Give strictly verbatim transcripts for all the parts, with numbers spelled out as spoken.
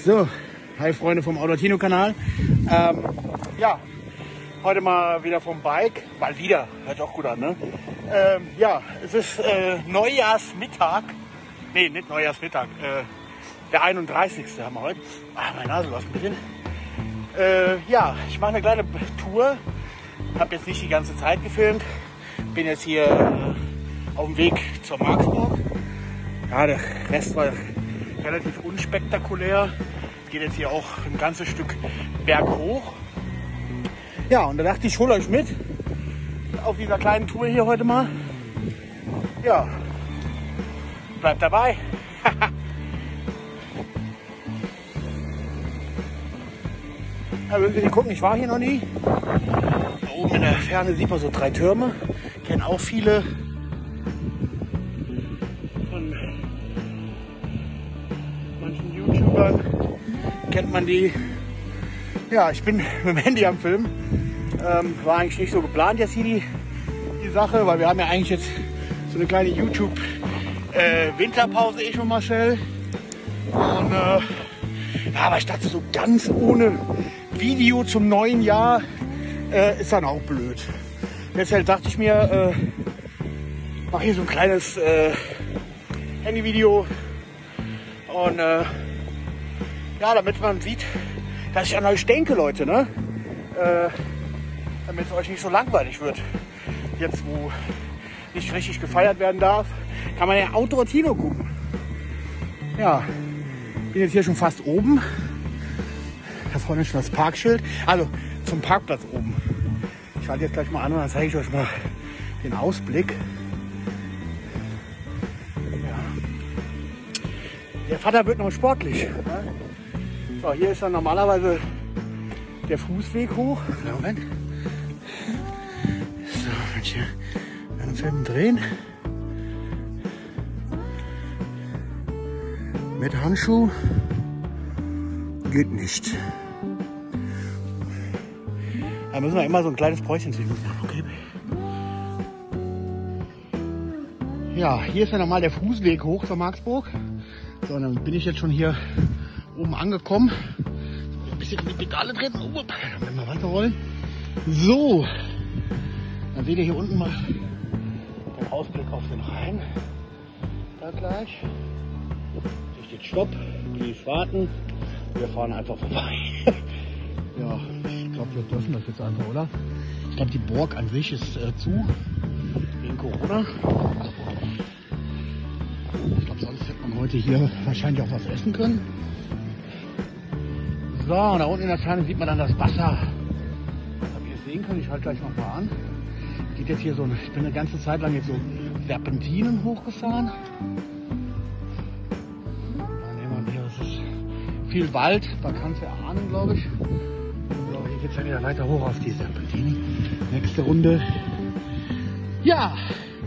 So, hi Freunde vom Autotino-Kanal. Ähm, ja, heute mal wieder vom Bike. Mal wieder, hört auch gut an, ne? Ähm, ja, es ist äh, Neujahrsmittag. Nee, nicht Neujahrsmittag. Äh, der einunddreißigste haben wir heute. Ah, meine Nase läuft ein bisschen. Äh, ja, ich mache eine kleine Tour. Habe jetzt nicht die ganze Zeit gefilmt. Bin jetzt hier äh, auf dem Weg zur Marksburg. Ja, der Rest war relativ unspektakulär. Es geht jetzt hier auch ein ganzes Stück berghoch. Ja, und da dachte ich, ich hole euch mit auf dieser kleinen Tour hier heute mal. Ja, bleibt dabei. Ja, wenn Sie gucken, ich war hier noch nie. Da oben in der Ferne sieht man so drei Türme. Kennen auch viele von manchen YouTubern. Kennt man die. Ja, ich bin mit dem Handy am Film. Ähm, war eigentlich nicht so geplant jetzt hier die, die Sache, weil wir haben ja eigentlich jetzt so eine kleine YouTube-Winterpause äh, eh schon, Marcel. Und äh, ja, aber ich dachte, so ganz ohne Video zum neuen Jahr äh, ist dann auch blöd. Deshalb dachte ich mir, äh, mache hier so ein kleines äh, Handyvideo. Und äh, ja, damit man sieht, dass ich an euch denke, Leute, ne? Äh, damit es euch nicht so langweilig wird. Jetzt, wo nicht richtig gefeiert werden darf, kann man ja Autotino gucken. Ja, bin jetzt hier schon fast oben. Da vorne ist schon das Parkschild. Also zum Parkplatz oben. Ich halte jetzt gleich mal an und dann zeige ich euch mal den Ausblick. Ja. Der Vater wird noch sportlich. So, hier ist dann normalerweise der Fußweg hoch. Moment. So, wenn ich hier einen Film drehen. Mit Handschuh geht nicht. Da müssen wir immer so ein kleines Päuschen ziehen. Okay. Ja, hier ist ja nochmal der Fußweg hoch zur Marksburg. So, dann bin ich jetzt schon hier oben angekommen. Ein bisschen in die Pedale treten. Oh, dann werden wir weiterrollen. So, dann seht ihr hier unten mal den Ausblick auf den Rhein. Da gleich. Hier steht Stopp, please warten. Wir fahren einfach vorbei. Ja, ich glaube, wir dürfen das jetzt einfach, oder? Ich glaube, die Burg an sich ist äh, zu, wegen Corona. Ich glaube, sonst hätte man heute hier wahrscheinlich auch was essen können. So, und da unten in der Ferne sieht man dann das Wasser. Das habt ihr sehen können, ich halte gleich noch mal an. Geht jetzt hier so, ich bin eine ganze Zeit lang jetzt so Serpentinen hochgefahren. Da nehmen wir hier, das ist viel Wald, da kannst du erahnen, glaube ich. So, hier geht es dann wieder weiter hoch auf die Serpentinen. Nächste Runde. Ja,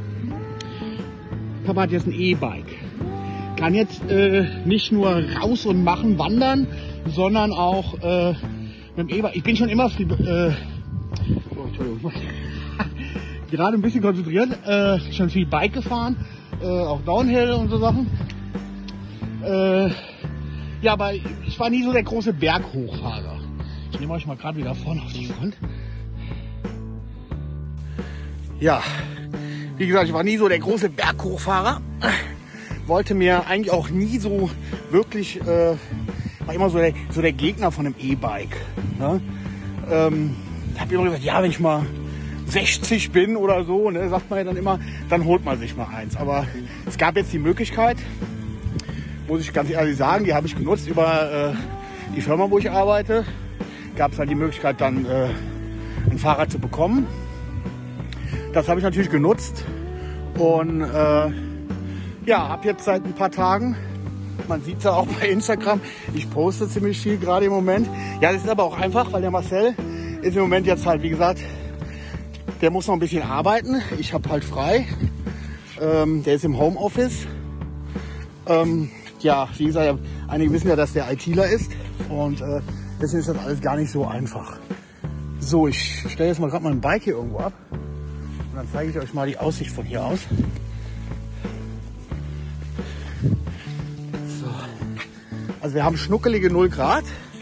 Papa hat jetzt ein E-Bike. Kann jetzt äh, nicht nur raus und machen, wandern, sondern auch äh, mit dem E-Bike. Ich bin schon immer viel, äh, oh, Entschuldigung, gerade ein bisschen konzentriert, äh, schon viel Bike gefahren, äh, auch Downhill und so Sachen. Äh, ja, aber ich war nie so der große Berghochfahrer. Ich nehme euch mal gerade wieder vorne auf die Front. Ja, wie gesagt, ich war nie so der große Berghochfahrer. Wollte mir eigentlich auch nie so wirklich, äh, war immer so der, so der Gegner von einem E-Bike. Ne? Ähm, hab immer gesagt, ja, wenn ich mal sechzig bin oder so, ne, sagt man ja dann immer, dann holt man sich mal eins. Aber es gab jetzt die Möglichkeit, muss ich ganz ehrlich sagen, die habe ich genutzt über äh, die Firma, wo ich arbeite. Gab es halt die Möglichkeit, dann äh, ein Fahrrad zu bekommen. Das habe ich natürlich genutzt und äh, ja, habe jetzt seit ein paar Tagen, man sieht es ja auch bei Instagram, ich poste ziemlich viel gerade im Moment. Ja, das ist aber auch einfach, weil der Marcel ist im Moment jetzt halt, wie gesagt, der muss noch ein bisschen arbeiten. Ich habe halt frei. Ähm, der ist im Homeoffice. Ähm, ja, wie gesagt, einige wissen ja, dass der ITler ist und äh, deswegen ist das alles gar nicht so einfach. So, ich stelle jetzt mal gerade mein Bike hier irgendwo ab und dann zeige ich euch mal die Aussicht von hier aus. So. Also wir haben schnuckelige null Grad.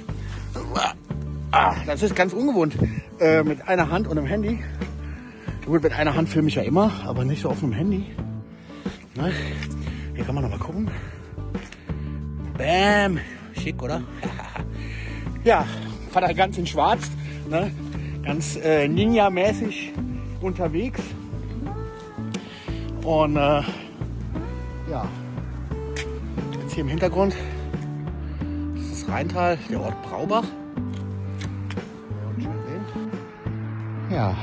Ah, das ist ganz ungewohnt. Äh, mit einer Hand und einem Handy. Gut, mit einer Hand filme ich ja immer, aber nicht so auf einem Handy. Ne? Hier kann man noch mal gucken. Bam! Schick, oder? Ja, Vater ganz in schwarz. Ne? Ganz äh, Ninja-mäßig unterwegs. Und äh, ja, jetzt hier im Hintergrund, das ist Rheintal, der Ort Braubach. Schön sehen. Ja,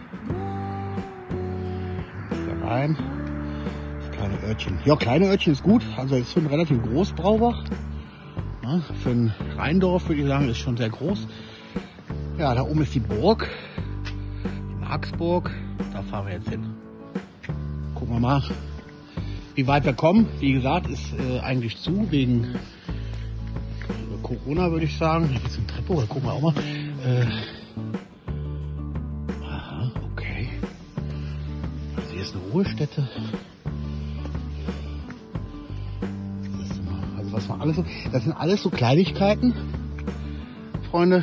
hier rein. Das kleine Örtchen. Ja, kleine Örtchen ist gut. Also ist schon relativ groß, Braubach. Ja, für ein Rheindorf würde ich sagen, ist schon sehr groß. Ja, da oben ist die Burg, die Marksburg. Da fahren wir jetzt hin. Gucken wir mal, wie weit wir kommen. Wie gesagt, ist äh, eigentlich zu wegen äh, Corona, würde ich sagen. Hier ist eine Treppe, oder gucken wir auch mal. Äh, aha, okay. Also hier ist eine Ruhestätte. Das ist immer, also was man alles so, das sind alles so Kleinigkeiten, Freunde.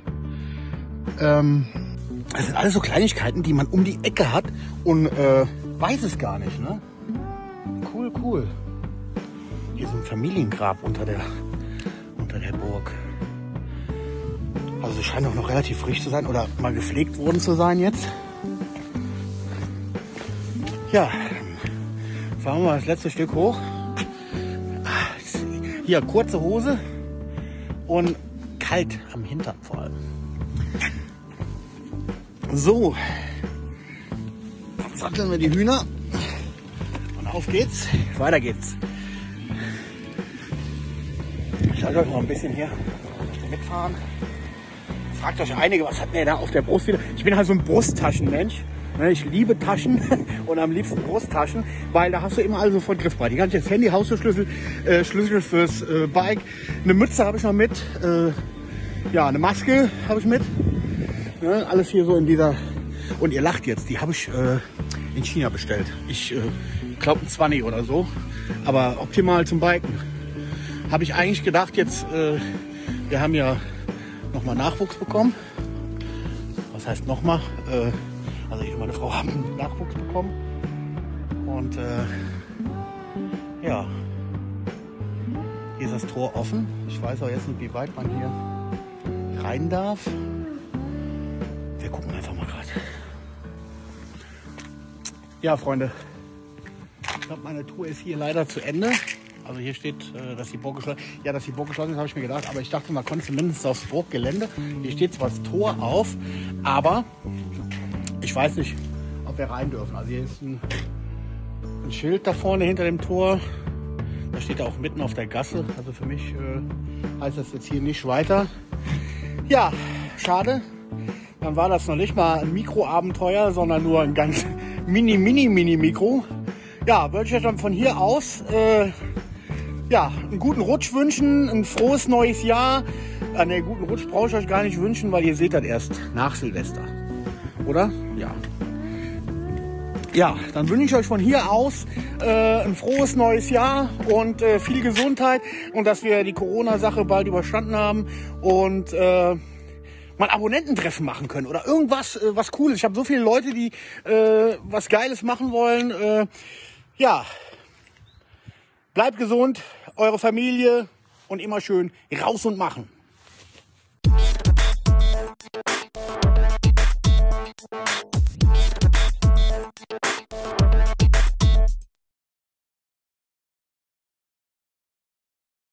Ähm, das sind alles so Kleinigkeiten, die man um die Ecke hat und äh, weiß es gar nicht, ne? Cool, cool. Hier ist ein Familiengrab unter der, unter der Burg. Also es scheint auch noch relativ frisch zu sein oder mal gepflegt worden zu sein jetzt. Ja, fahren wir mal das letzte Stück hoch. Hier kurze Hose und kalt am Hintern vor allem. So, satteln wir die Hühner und auf geht's, weiter geht's. Ich lasse euch noch ein bisschen hier mitfahren. Fragt euch einige, was hat mir da auf der Brust wieder? Ich bin halt so ein Brusttaschenmensch. Ich liebe Taschen und am liebsten Brusttaschen, weil da hast du immer alles sofort griffbereit. Hier kann ich jetzt Handy, Haustürschlüssel, äh, Schlüssel fürs äh, Bike, eine Mütze habe ich noch mit, äh, ja, eine Maske habe ich mit. Ne, alles hier so in dieser, und ihr lacht jetzt, die habe ich äh, in China bestellt. Ich äh, glaube ein zwanzig oder so, aber optimal zum Biken. Habe ich eigentlich gedacht, jetzt, äh, wir haben ja nochmal Nachwuchs bekommen. Was heißt nochmal? Äh, also ich und meine Frau haben Nachwuchs bekommen. Und äh, ja, hier ist das Tor offen. Ich weiß auch jetzt nicht, wie weit man hier rein darf. Wir gucken einfach mal gerade. Ja, Freunde, ich glaube, meine Tour ist hier leider zu Ende. Also hier steht, dass die Burg geschlossen ist. Ja, dass die Burg geschlossen ist, habe ich mir gedacht. Aber ich dachte, man konnte zumindest aufs Burggelände. Hier steht zwar das Tor auf, aber ich weiß nicht, ob wir rein dürfen. Also hier ist ein, ein Schild da vorne hinter dem Tor. Da steht auch mitten auf der Gasse. Also für mich äh, heißt das jetzt hier nicht weiter. Ja, schade. Dann war das noch nicht mal ein Mikroabenteuer, sondern nur ein ganz mini, mini, mini Mikro. Ja, würde ich euch dann von hier aus äh, ja, einen guten Rutsch wünschen, ein frohes neues Jahr. Äh, ne, guten Rutsch brauche ich euch gar nicht wünschen, weil ihr seht das erst nach Silvester. Oder? Ja. Ja, dann wünsche ich euch von hier aus äh, ein frohes neues Jahr und äh, viel Gesundheit und dass wir die Corona-Sache bald überstanden haben und äh, mal Abonnententreffen machen können oder irgendwas, äh, was Cooles. Ich habe so viele Leute, die äh, was Geiles machen wollen. Äh, ja, bleibt gesund, eure Familie und immer schön raus und machen.